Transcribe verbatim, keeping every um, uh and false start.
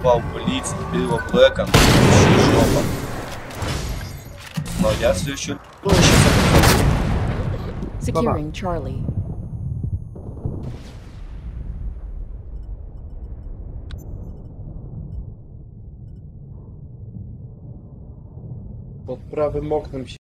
вызывал полицию, было Блэка, жопа. Но я все еще... Ну, сейчас Securing Charlie. Pod prawym oknem się